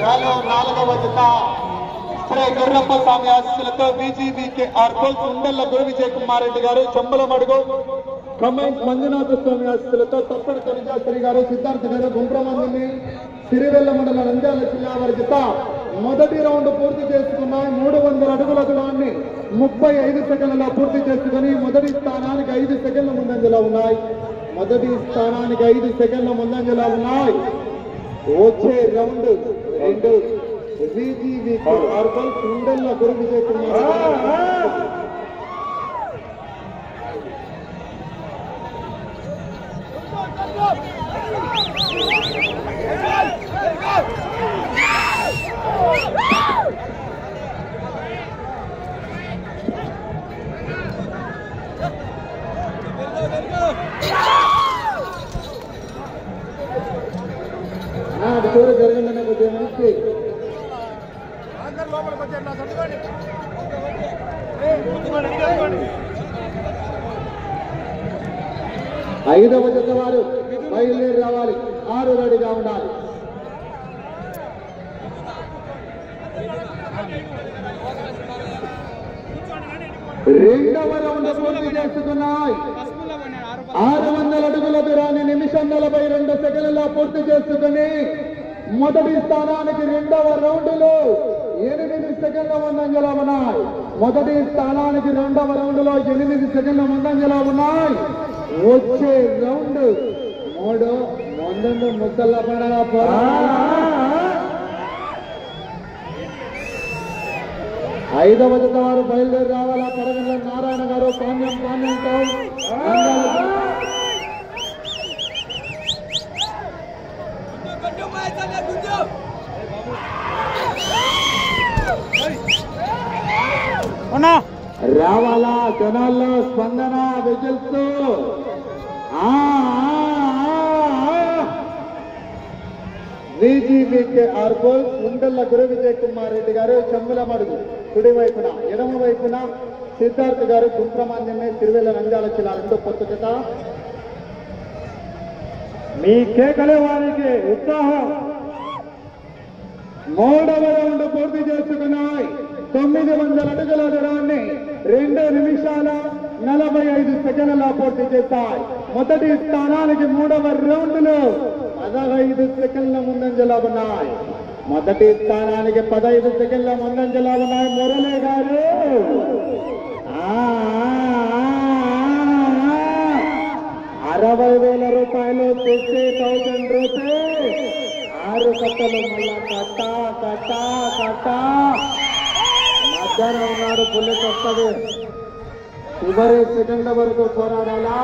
నాలుగవ జత శ్రీ గుర్రప్ప స్వామి ఆశీస్సులతో బీజీబీకే ఆర్కోల్ ఉండల్ల గురు విజయ్ కుమార్ రెడ్డి గారు చెంబలమడుగు కమెంట్ మంజునాథ స్వామి ఆశీస్సులతో తప్పని కవిజాశ్రీ గారు సిద్ధార్థ గారు గుండ్రమందిని సిరివెల్ల మండల నంద్యాల జిల్లా వారి జత మొదటి రౌండ్ పూర్తి చేసుకున్నాయి. 300 అడుగుల దూరాన్ని 35 సెకండ్లలో పూర్తి చేసుకుని మొదటి స్థానానికి 5 సెకండ్ల ముందంజలో ఉన్నాయి. వచ్చే రౌండ్ 2 బీజీబీకే ఆర్కోల్ ఉండల్ల గురు విజయ్ కుమార్ జరగండి కొద్దిగా మంచి ఐదవ జత వారు బయలుదేరి రావాలి. 6 రెడీగా ఉండాలి. రెండవ రౌండ్ పూర్తి చేసుకున్నాయి. 600 అడుగుల దూరాన్ని నిమిషం 42 సెకండ్లలో పూర్తి చేసుకుని మొదటి స్థానానికి రెండవ రౌండ్లో 8 సెకండ్ల ముందంజలో ఉన్నాయి. మొదటి స్థానానికి రెండవ రౌండ్లో 8 సెకండ్ల ముందంజలో ఉన్నాయి. వచ్చే రౌండ్ 3 ముందు ముసల్ల పడ ఐదవ జత వారు బయలుదేరి రావాలా. పడగల నారాయణ గారు పాండ్యం రావాలా. జనాల్లో స్పందన విజిల్స్ బీజీబీకే ఆర్కోల్ ఉండల్ల గురు విజయ్ కుమార్ రెడ్డి గారు చెంబలమడుగు కుడి వైపున, ఎడమ వైపున సిద్ధార్థ గారు గుండ్రమాన్యమే సిరివెల్ల నంద్యాల జిల్లా 2 కొత్త జత. మీ కేకలే వారికి ఉత్సాహం. 3వ రౌండ్ పూర్తి చేసుకున్నాయి. 900 అడుగుల దూరాన్ని 2 నిమిషాల 45 సెకండ్ల పూర్తి చేస్తాయి. మొదటి స్థానానికి 3వ రౌండ్లో 15 సెకండ్ల ముందంజలో ఉన్నాయి. మొదటి స్థానానికి 15 సెకండ్ల ముందంజలో ఉన్నాయి. మురళి గారు 60,000 రూపాయలు 50,000 రూపీస్. 6 కట్టలు మళ్ళా కట్ట మధ్యాహ్నం ఉన్నాడు. పుల్లికి వస్తుంది. చివరి సెకండ్ల వరకు పోరాడాలా.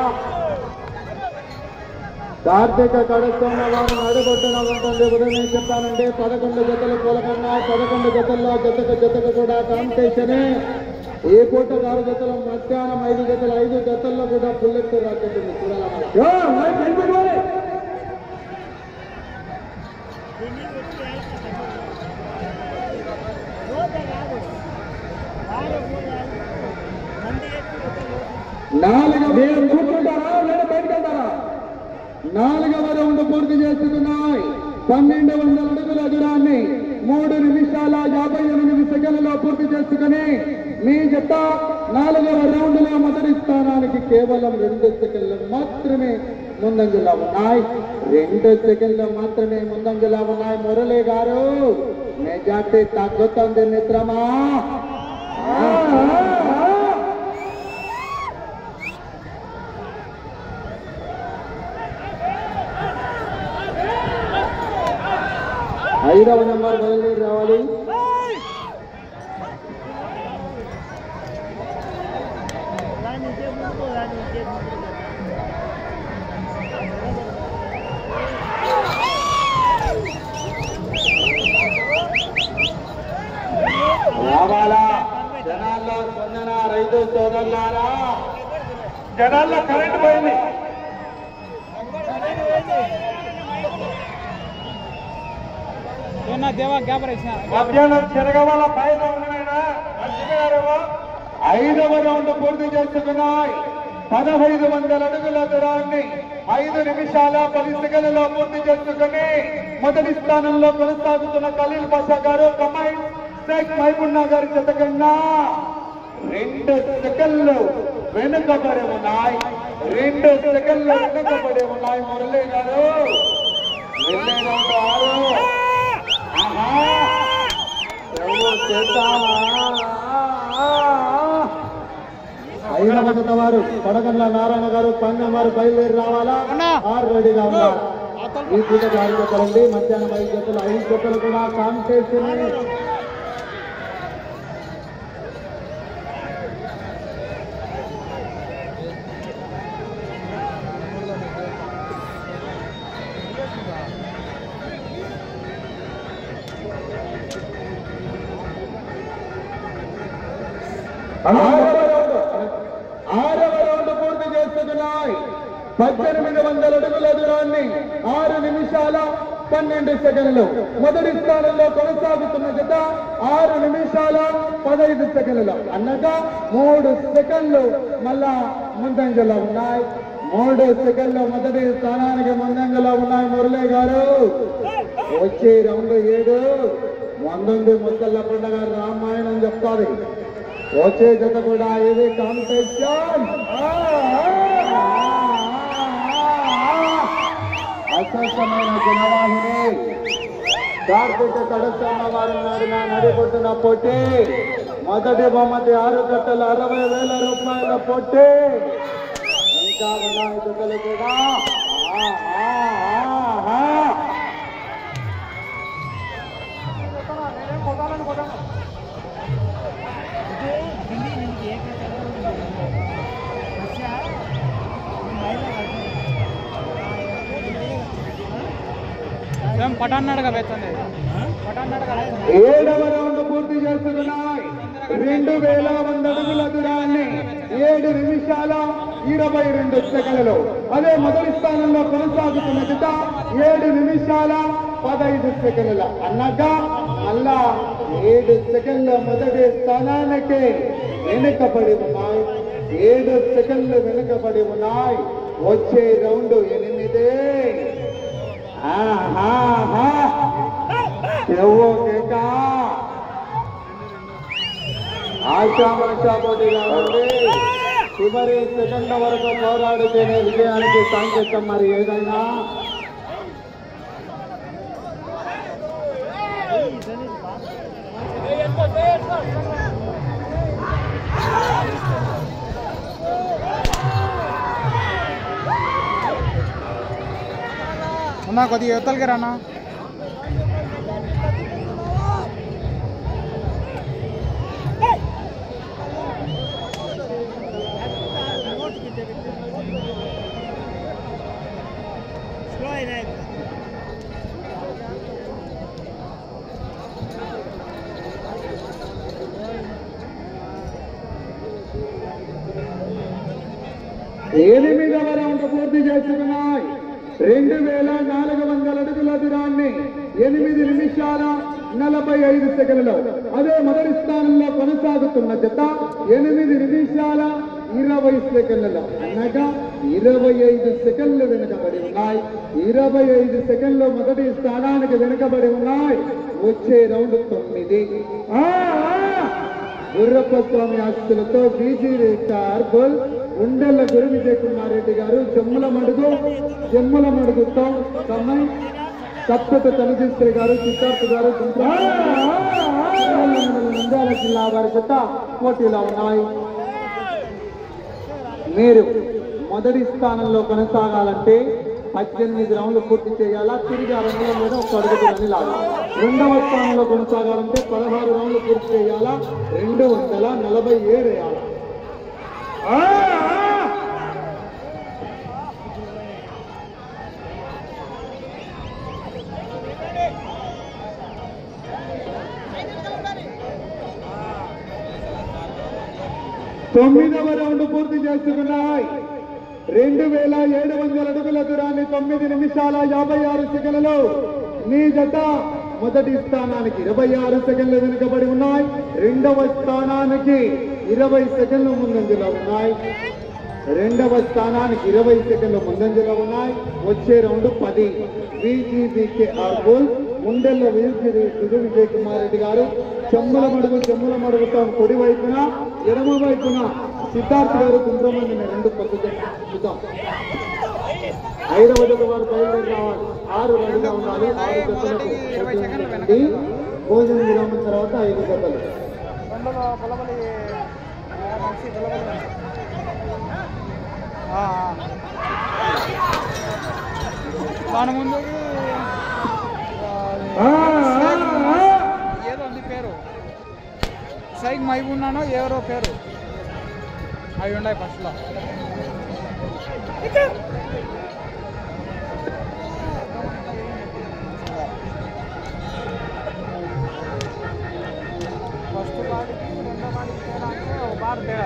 కార్తీక కడుస్తున్న వారు అడుగొట్టున ఉంటుంది. ఉదయం చెప్పానంటే 11 జతలు పోలకన్నాయి. 11 జతల్లో జతకు కూడా కాంపిటీషనే. ఈ పూట 6 జతలు, మధ్యాహ్నం 5 జతలు, 5 జతల్లో కూడా పుల్లెత్తు రాకుంటుంది. చూడాలి. నాలుగవ రౌండ్ పూర్తి చేసుకున్నాయి. 1200 అడుగుల దూరాన్ని 3 నిమిషాల 58 సెకండ్లలో పూర్తి చేసుకుని మీ జత 4వ రౌండ్లో మొదటి స్థానానికి కేవలం 2 సెకండ్లు మాత్రమే ముందంజలో ఉన్నాయి. 2 సెకండ్లు మాత్రమే ముందంజలో ఉన్నాయి. మురళి గారు మెజార్టీ తగ్గుతుంది మిత్రమా. ఐదవ నెంబర్ బయలుదేరి రావాలి. రావాలా. జనాల్లో స్పందన. రైతు సోదరులారా, జనాల్లో కరెంట్ పోయింది. మధ్యాహ్నం చెరగవాల పైన ఉన్నాయన. 5వ రౌండ్ పూర్తి చేసుకున్నాయి. 1500 అడుగుల దూరాన్ని 5 నిమిషాల 10 సెకండ్లలో పూర్తి చేసుకుని మొదటి స్థానంలో కొనసాగుతున్న ఖలీల్ పాషా గారు కమాండ్ షేక్ మహబూబుల్లా గారి జత కన్నా 2 సెకండ్లు వెనుకబడి ఉన్నాయి. 2 సెకండ్లు వెనుకబడి ఉన్నాయి. మురళి గారు వెళ్ళే రౌండ్ 6. ఐదవ జత వారు కొడగండ్ల నారాయణ గారు పందెం వారు బయలుదేరి రావాలా? రెడీగా ఉన్నారు. ఈ పూట 6 జతలండి. మధ్యాహ్నం 5 జతలు 5 జతలు కూడా కాంపిటీషన్. ఆరవ రౌండ్ పూర్తి చేస్తున్నాయి. 1800 అడుగుల దూరాన్ని 6 నిమిషాల 12 సెకండ్లు. మొదటి స్థానంలో కొనసాగుతున్న జత 6 నిమిషాల 15 సెకండ్లు. అనగా 3 సెకండ్లు మళ్ళా ముందంజలో ఉన్నాయి. 3 సెకండ్లు మొదటి స్థానానికి ముందంజలో ఉన్నాయి. మురళి గారు వచ్చే రౌండ్ 7 ముందుంది. ముద్దల పండుగ రామాయణం చెప్తాది. వచ్చే జత కూడా ఇది కాంపిటీషన్. అసహ్యమైన జనవాహిని కార్తీక కడసమ్మ వారి నడిన నడిపొట్టున పొట్టి. మొదటి బహుమతి 6 జతలు 60,000 రూపాయల పొట్టి. ఇంకా ఉన్నాయి జతలు కూడా. ఏడవ రౌండ్ పూర్తి చేస్తున్నాయి. 2100 అడుగుల దూరాన్ని 7 నిమిషాల 22 సెకండ్లు. అదే మొదటి స్థానంలో కొనసాగుతున్న జత 7 నిమిషాల 15 సెకండ్ల. అనగా మళ్ళా 7 సెకండ్ల మొదటి స్థానానికి వెనుకబడి ఉన్నాయి. 7 సెకండ్లు వెనుకబడి ఉన్నాయి. వచ్చే రౌండ్ 8. ఆశామాషా పోటీగా ఉంది. చివరి సెకండ్ వరకు పోరాడితేనే విజయానికి సంకేతం. మరి ఏదైనా అన్నా కొద్దిగా యువతలకి రానా. ఎనిమిదవ రౌండ్ పూర్తి చేస్తున్నాయి. 2400 అడుగుల దూరాన్ని 8 నిమిషాల 45 సెకండ్లు. అదే మొదటి స్థానంలో కొనసాగుతున్న జత 8 నిమిషాల 20 సెకండ్లు. అనగా 25 సెకండ్లు వెనుకబడి ఉన్నాయి. 25 సెకండ్లు మొదటి స్థానానికి వెనుకబడి ఉన్నాయి. వచ్చే రౌండ్ 9. గుర్రప్ప స్వామి ఆస్తులతో బీజీ రేటార్బుల్ ఉండెల్ల గురు విజయ్ కుమార్ రెడ్డి గారు జమ్మల మడుగుతో కమ్మాయి సప్తత తనజిస్త్రి గారు సిద్ధార్థ్ గారు నంద్యాల జిల్లా వారి జత పోటీలో ఉన్నాయి. మీరు మొదటి స్థానంలో కొనసాగాలంటే 18 రౌండ్లు పూర్తి చేయాలా. తిరిగి 6 రౌండ్ల మీద ఒక అడుగుని లాగాలి. రెండవ స్థానంలో కొనసాగాలంటే 16 రౌండ్లు పూర్తి చేయాలా. 247 వేయాలా. తొమ్మిదవ రౌండ్ పూర్తి చేసుకున్నాయి. 2700 అడుగుల దూరాన్ని 9 నిమిషాల 56 సెకండ్లు. నీ జత మొదటి స్థానానికి 26 సెకండ్లు వెనుకబడి ఉన్నాయి. రెండవ స్థానానికి 20 సెకండ్లు ముందంజలో ఉన్నాయి. రెండవ స్థానానికి 20 సెకండ్లు ముందంజలో ఉన్నాయి. వచ్చే రౌండ్ 10. బీజీబీకే ఆర్గోల్ ముండెల్ల విజయ్ కుమార్ రెడ్డి గారు చెమ్మల మడుగుతాం కుడి వైపున ఎడమ వైపున సిద్ధార్థ్ గారు కుంభమంది రెండు పద్ధతి చూద్దాం. 5వ జత వారు బయలుదేరి రావాలి. 6 రెడీగా ఉండాలి. 6 జతలకు భోజన విరామం తర్వాత 5 జతలు. దాని ముందు ఏదో ఉంది పేరు, సైక్ మైబున్నానో ఎవరో పేరు అవి ఉన్నాయి ఫస్ట్లో. ఫస్ట్ వాడికి రెండో వాడికి తేడా అంటే ఒక బార్ తేడా.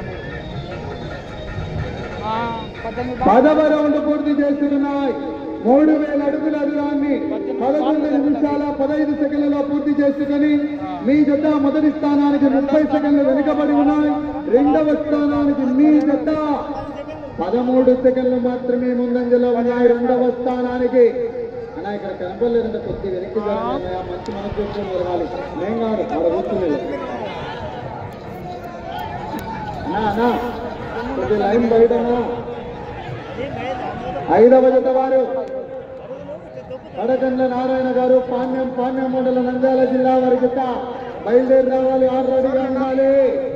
10వ రౌండ్ పూర్తి చేస్తున్నాయి. 3000 అడుగుల దూరాన్ని 11 నిమిషాల 15 సెకండ్లలో పూర్తి చేసుకుని మీ జత మొదటి స్థానానికి 30 సెకండ్లు వెనుకబడి ఉన్నాయి. 2వ స్థానానికి మీ జత 13 సెకండ్లు మాత్రమే ముందంజలో ఉన్నాయి. 2వ స్థానానికి అన్నా ఇక్కడ కనపడలేదంటే కొద్ది వెనక్కి మంచి మనసు చేసుకుని జరగాలి. నేను కాదు ఆడ కూర్చులేదు అన్నా కొద్ది లైన్ బయటనా. 5వ జత వారు కడకండ్ల నారాయణ గారు పాణ్యం మండలం నంద్యాల జిల్లా వారి జత బయలుదేరి రావాలి. 6 రెడీగా ఉండాలి.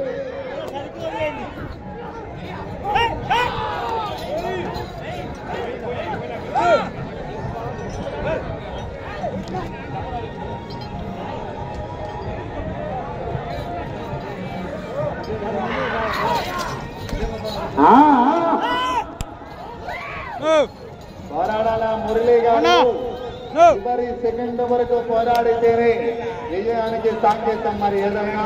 పోరాడాలా మురళీ గారు. చివరి సెకండ్ వరకు పోరాడితేనే విజయానికి సాంకేతం. మరి ఏదైనా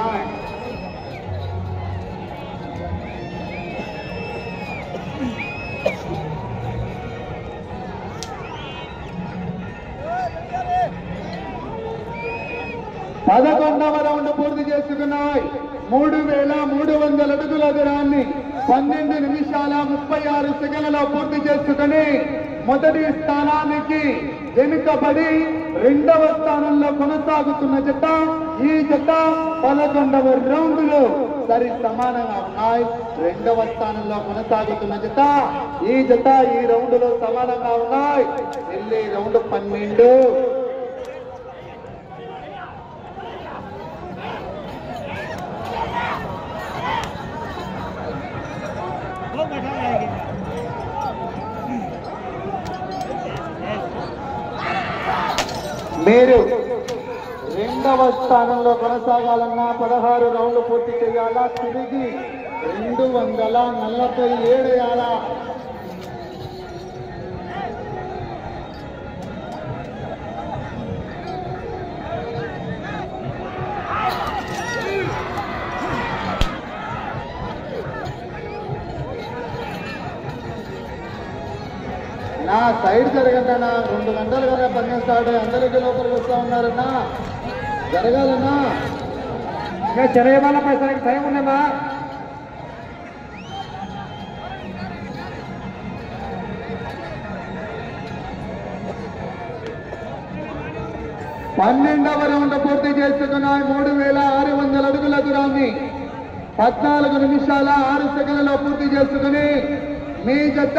పదకొండవ రౌండ్ పూర్తి చేసుకున్నాయి. 3300 అడుగుల దూరాన్ని 12 నిమిషాల 36 సెకండ్లలో పూర్తి చేసుకుని మొదటి స్థానానికి వెనుకబడి 2వ స్థానంలో కొనసాగుతున్న జత ఈ జత 11వ రౌండ్ లో సరి సమానంగా ఉన్నాయి. 2వ స్థానంలో కొనసాగుతున్న జత ఈ జత ఈ రౌండ్ లో సమానంగా ఉన్నాయి. వెళ్ళి రౌండ్ 12. మీరు 2వ స్థానంలో కొనసాగాలన్నా 16 రౌండ్లు పూర్తి చేయాలా. తిరిగి 247 వేయాలా. నా సైడ్ జరగంటన్నా. 2 గంటలు కదా పని స్టార్ట్ అయ్యి అందరికీ లోపలికి వస్తూ ఉన్నారన్నా. జరగాలన్నా. ఇంకా చెరయమాల పైసలకి టైం ఉన్నదా? పన్నెండవ రౌండ్ పూర్తి చేసుకున్నాయి. 3600 అడుగుల దూరాన్ని 14 నిమిషాల 6 సెకండ్లలో పూర్తి చేసుకుని మీ జత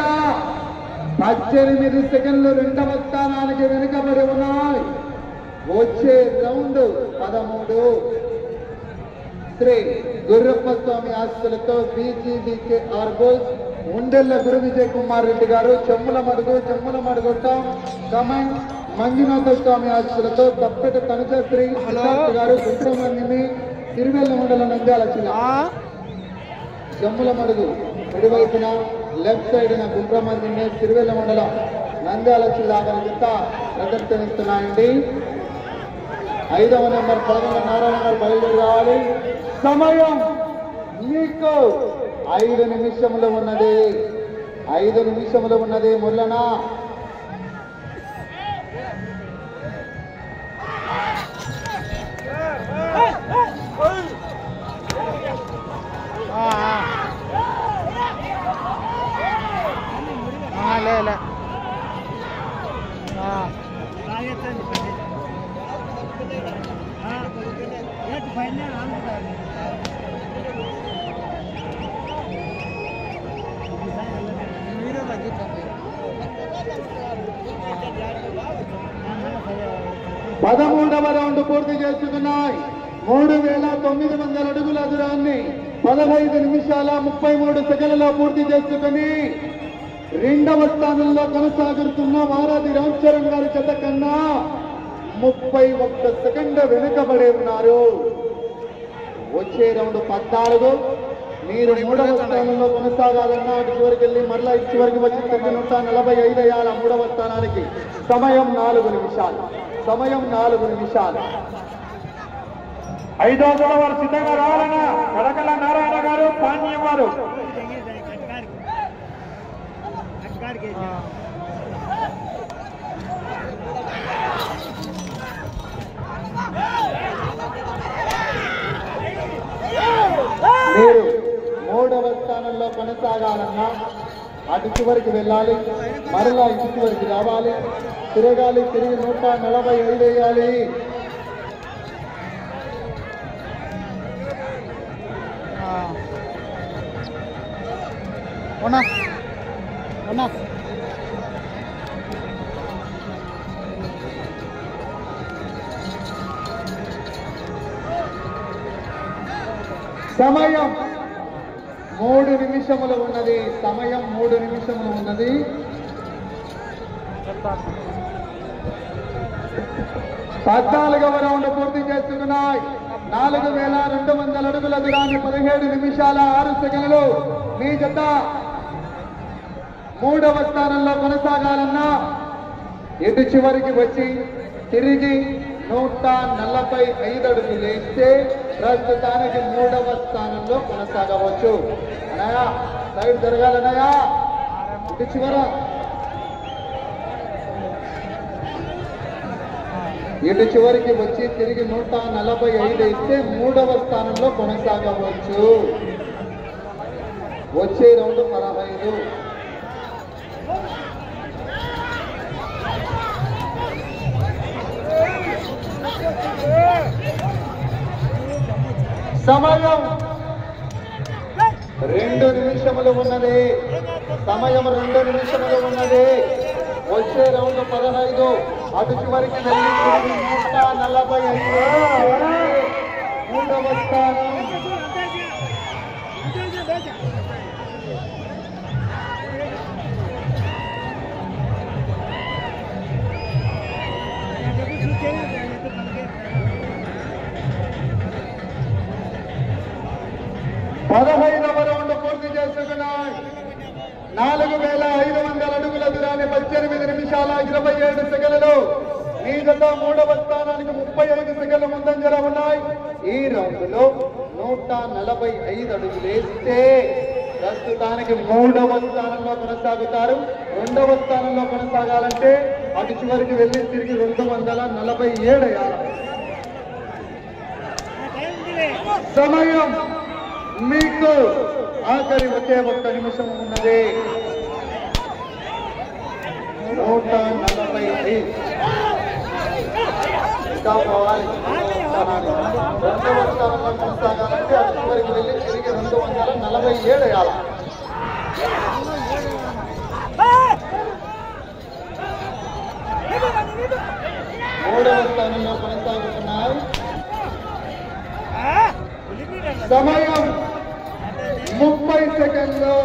18 సెకండ్లు 2వ స్థానానికి వెనుకబడి ఉన్నాయి. వచ్చే రౌండ్ 13. శ్రీ గుర్రప్ప స్వామి ఆస్తులతో బీజీబీకే ఆర్గోల్స్ ఉండెల్ల గురు విజయ్ కుమార్ రెడ్డి గారు చెమ్ముల మడుగుతాం కమెంట్ మంజునాథ స్వామి ఆస్తులతో తప్పెట కనకశ్రీ గారు సుబ్రహ్మణ్యమి తిరువెల్ల మండలం నంద్యాల జిల్లా. చెమ్ముల మడుగు కుడివైపున లెఫ్ట్ సైడ్ గుండ్రమందిని తిరువెల్ల మండలం నంద్యాల జిల్లా వారి జత ప్రదర్శనిస్తున్నాయండి. 5వ నెంబర్ పదకొండ నారాయణ గారు బయలుదేరి రావాలి. సమయం మీకు 5 నిమిషములు ఉన్నది. 5 నిమిషములు ఉన్నది. మురళన మీరే తగ్గించండి. 13వ రౌండ్ పూర్తి చేసుకున్నాయి. 3,900 అడుగుల దూరాన్ని 15 నిమిషాల 33 సెకండ్లలో పూర్తి చేసుకుని రెండవ స్థానంలో కొనసాగుతున్న వారాది రామ్ చరణ్ గారి జత కన్నా 31 సెకండ్ వెనుకబడి ఉన్నారు. వచ్చే రౌండ్ 14. మీరు మూడవ స్థానంలో కొనసాగాలన్నా అటు చివరికి వెళ్ళి మరలా ఇటు చివరికి వచ్చి 145 అయ్యాల మూడవ స్థానానికి. సమయం 4 నిమిషాలు. సమయం 4 నిమిషాలు. 5వ వారు సిద్ధంగా రావాలన్నా కడకల నారాయణ గారు, పాండ్యం వారు. మీరు 3వ స్థానంలో కొనసాగాలన్నా అటు చివరికి వెళ్ళాలి, మరలా ఇటు చివరికి రావాలి, తిరగాలి, తిరిగి 145 వేయాలి. అవునా అవునా సమయం 3 నిమిషములు ఉన్నది. సమయం 3 నిమిషములు ఉన్నది. 14వ రౌండ్ పూర్తి చేసుకున్నాయి. 4,200 అడుగుల దూరాన్ని 17 నిమిషాల 6 సెకండ్లు. మీ జత 3వ స్థానంలో కొనసాగాలన్నా ఇటు చివరికి వచ్చి తిరిగి 145 అడుగులు వేస్తే ప్రస్తుతానికి 3వ స్థానంలో కొనసాగవచ్చు. అన్నయ్య సైడ్ జరగాలన్నయ్య, ఇటు చివర ఇటు చివరికి వచ్చి తిరిగి 145 ఇస్తే 3వ స్థానంలో కొనసాగవచ్చు. వచ్చే రౌండ్ 15. సమయం 2 నిమిషములు ఉన్నది. సమయం 2 నిమిషములు ఉన్నది. వచ్చే రౌండ్ 15. అటు చివరికి వెళ్ళి 145. 3వ స్థానం. పదహైదవ రౌండ్ పూర్తి చేసుకున్నాయి. 4,500 అడుగుల దూరాన్ని 18 నిమిషాల 27 సెకండ్లు. ఈ జత 3వ స్థానానికి 35 సెకండ్ల ముందంజలో ఉన్నాయి. ఈ రౌండ్ లో 145 అడుగులు వేస్తే ప్రస్తుతానికి 3వ స్థానంలో కొనసాగుతారు. 2వ స్థానంలో కొనసాగాలంటే అటు చివరికి వెళ్ళి తిరిగి 247 అయ్యాలి. సమయం మీకు ఆఖరి ఒకే 1 నిమిషం ఉన్నది. 145 ఇంకా పోవాలి. 2వ స్థానంలో కొనసాగాలంటే అటు చివరికి వెళ్ళి తిరిగి 247 వేయాలి. 3వ స్థానంలో కొనసాగుతున్నారు. సమయం 30 సెకండ్లు.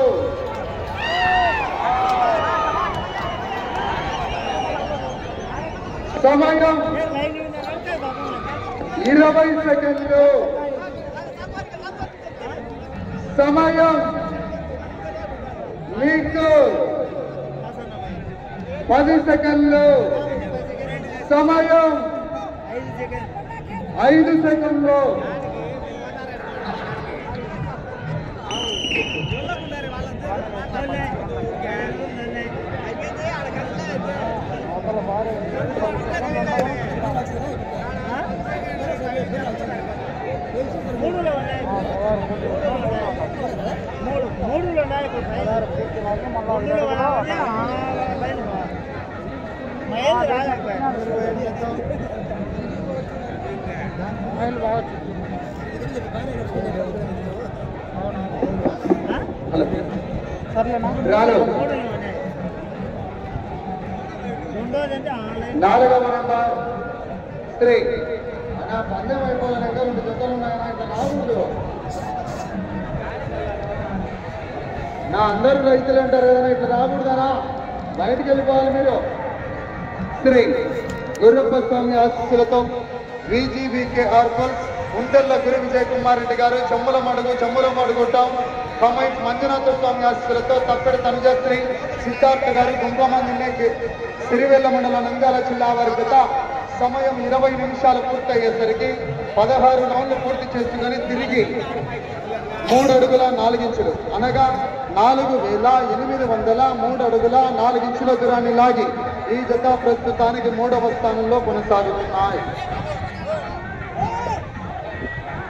సమయం 20 సెకండ్లు. సమయం మీకు 10 సెకండ్లు. సమయం 5 సెకండ్లు. జతలేనా? రాను నాలుగవ నెంబర్ 3 అన్న పందెం అయిపోవాలనే 2 జతలు ఉన్నాయన్నా ఇట్లా రాకూడదు. నా అందరూ రైతులు అంటారు కదా ఇట్లా రాకూడదనా, బయటికి వెళ్ళిపోవాలి మీరు. శ్రీ గుర్రప్ప స్వామి ఆశీస్సులతో VGVK ఆర్పల్స్ ఉంటెల్ల గురు విజయ్ కుమార్ రెడ్డి గారు చెమ్మలమడుగుంటాం. కమైట్ మంజునాథ స్వామి ఆశీస్సులతో తప్పెడి తనుజశ్రీ సిద్ధార్థ గారు గుంపమంది సిరివెల్ల మండలం నంద్యాల జిల్లా వారి జత సమయం 20 నిమిషాలు పూర్తయ్యేసరికి 16 రౌండ్లు పూర్తి చేసుకుని తిరిగి 3 అడుగుల 4 ఇంచులు అనగా 4803 అడుగుల 4 ఇంచుల దూరాన్ని లాగి ఈ జత ప్రస్తుతానికి 3వ స్థానంలో కొనసాగుతున్నాయి.